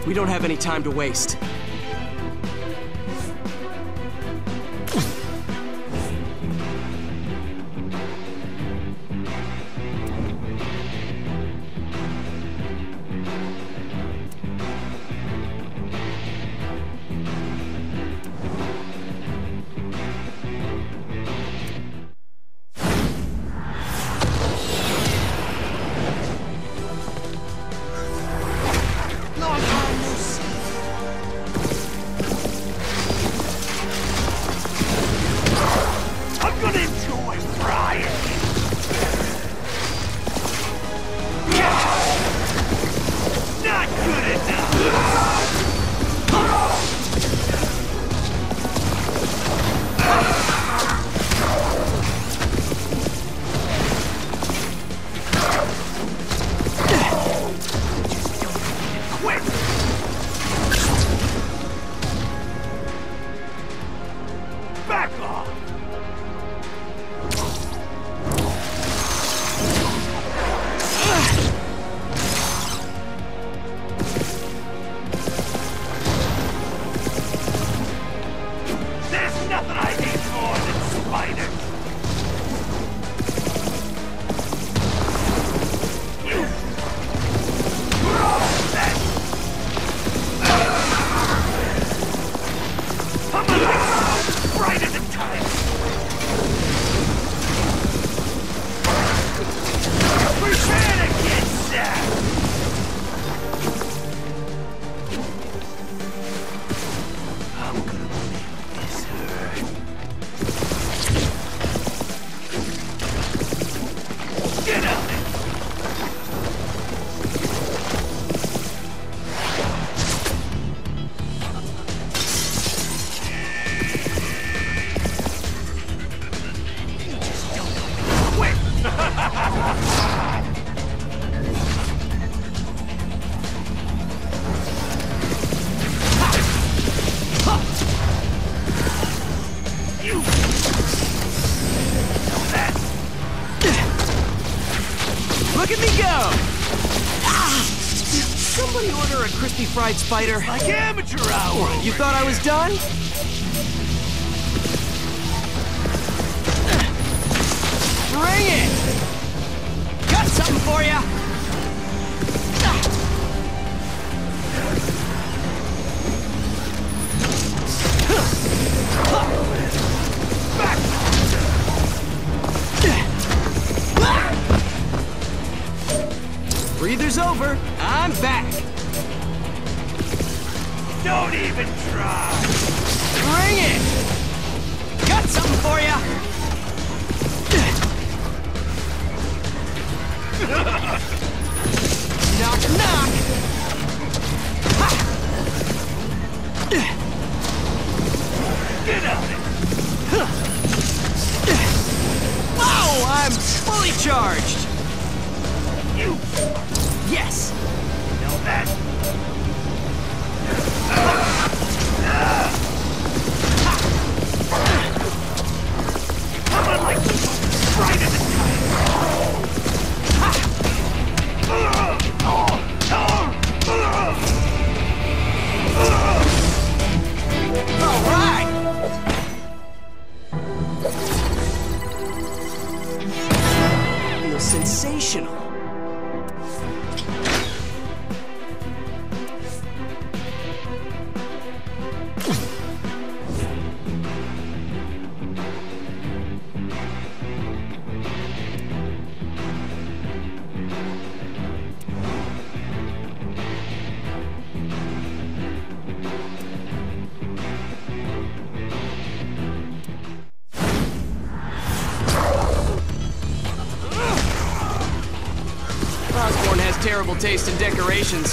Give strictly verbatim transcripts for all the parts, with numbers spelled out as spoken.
We don't have any time to waste. Look at me go! Ah! Somebody order a crispy fried spider. Like amateur hour! You thought I was done? Bring it! Got something for ya! Breather's over. I'm back. Don't even try. Bring it. Got something for ya. Knock, knock. Ha. Get out of it. Wow, I'm fully charged. You. Yes! Know that? Come on, like right at the time! All right! Feels sensational. Osborn has terrible taste in decorations.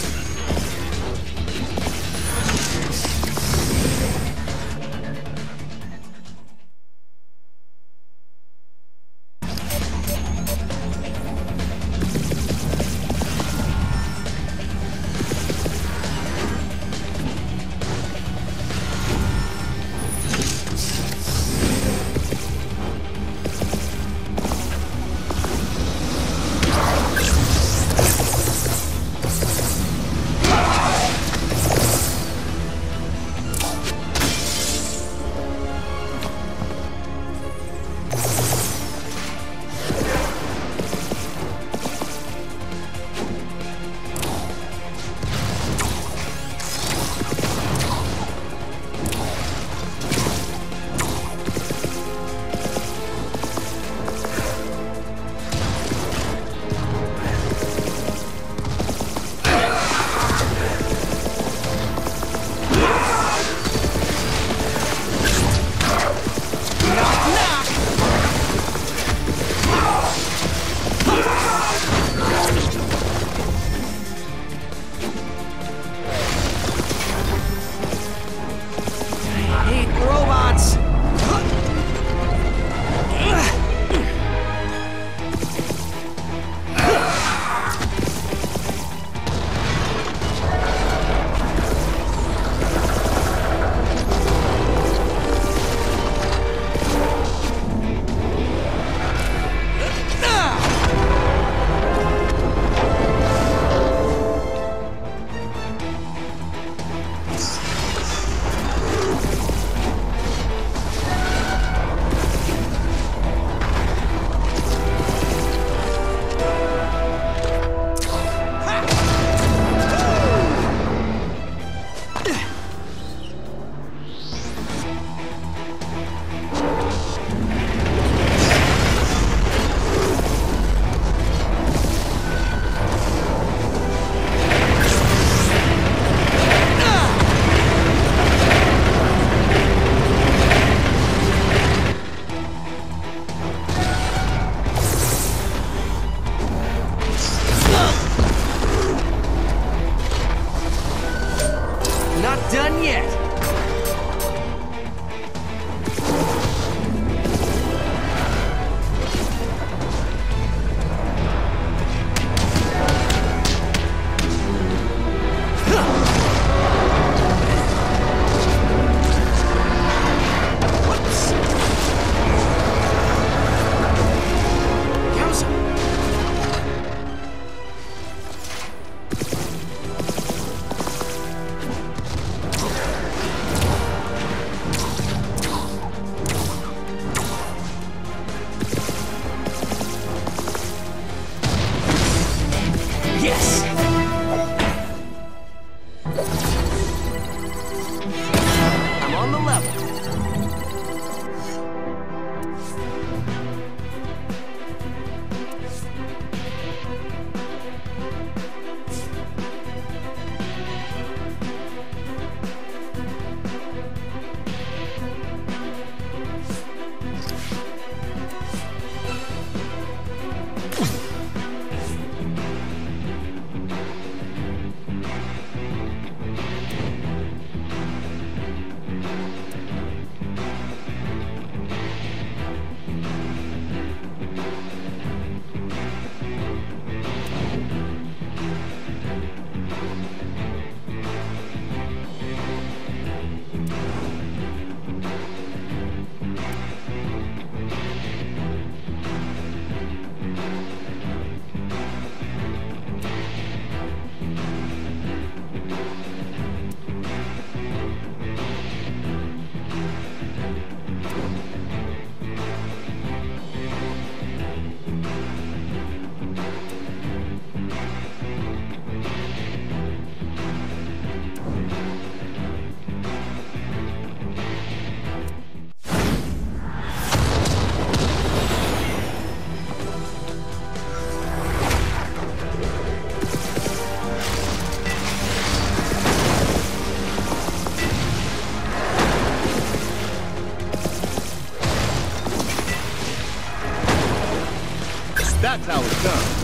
That's how it's done.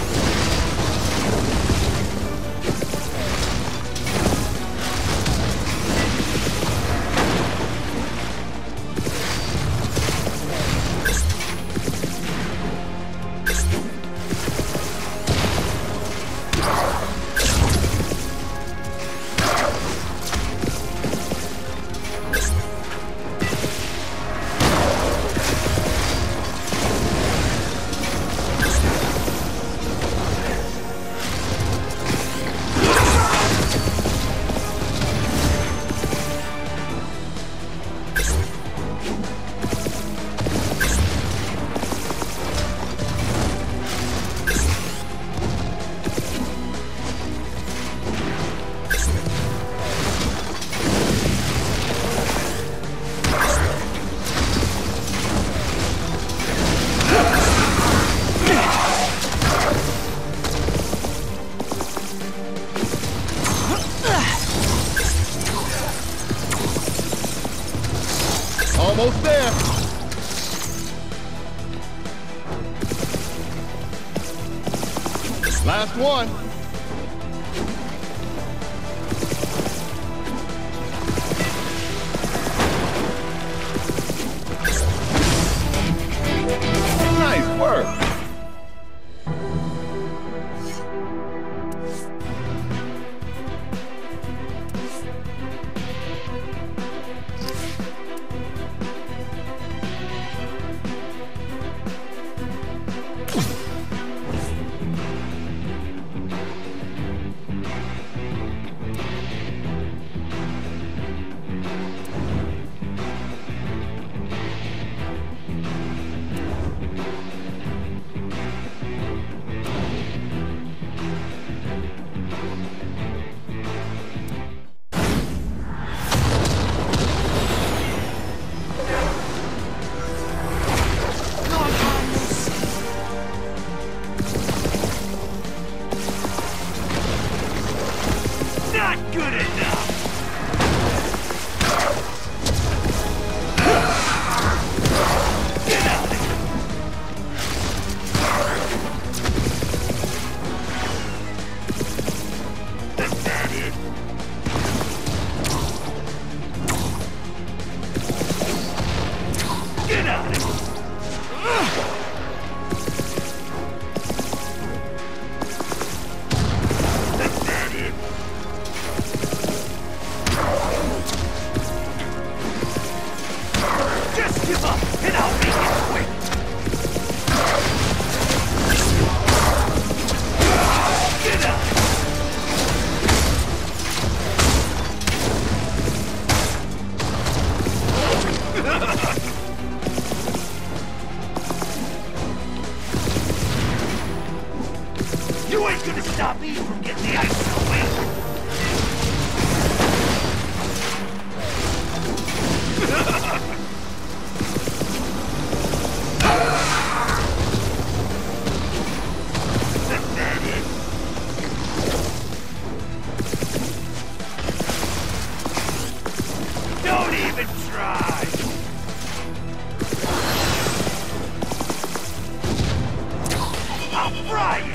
Almost there. Last one. Nice work. Not good enough! Get out of here! Is that it? Get out of here! Give up, and I'll make it quick! Get out! You ain't gonna stop me from getting the ice away! Don't even try! I'll fry you!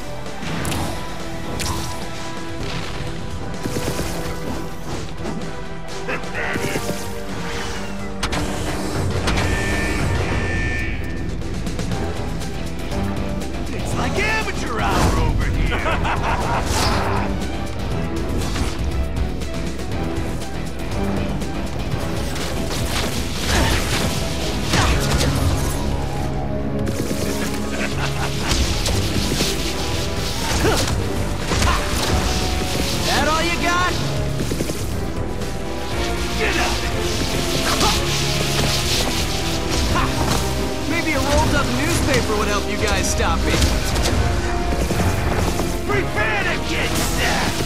It's like amateur hour over here! That all you got? Get out! Maybe a rolled up newspaper would help you guys stop me. Prepare to get zapped!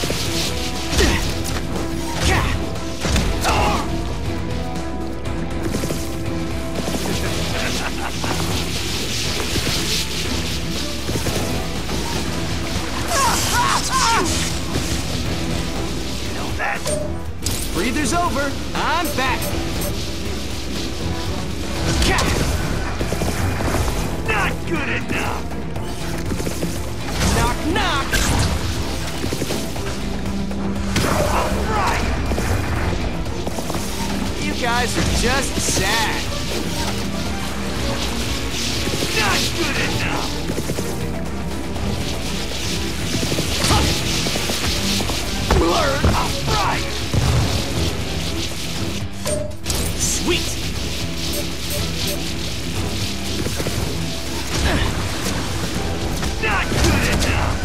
You know that? Breather's over. I'm back. Not good enough! that. Not good enough! Blur of fire! Sweet! Not good enough!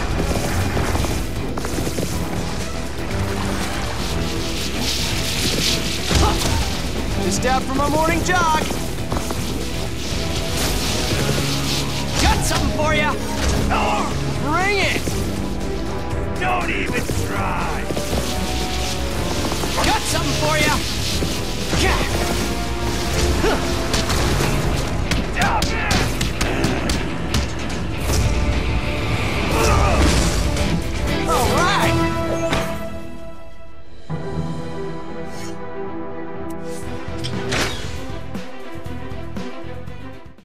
Just out for my morning jog. Got something for you. Oh, Bring it! don't even try!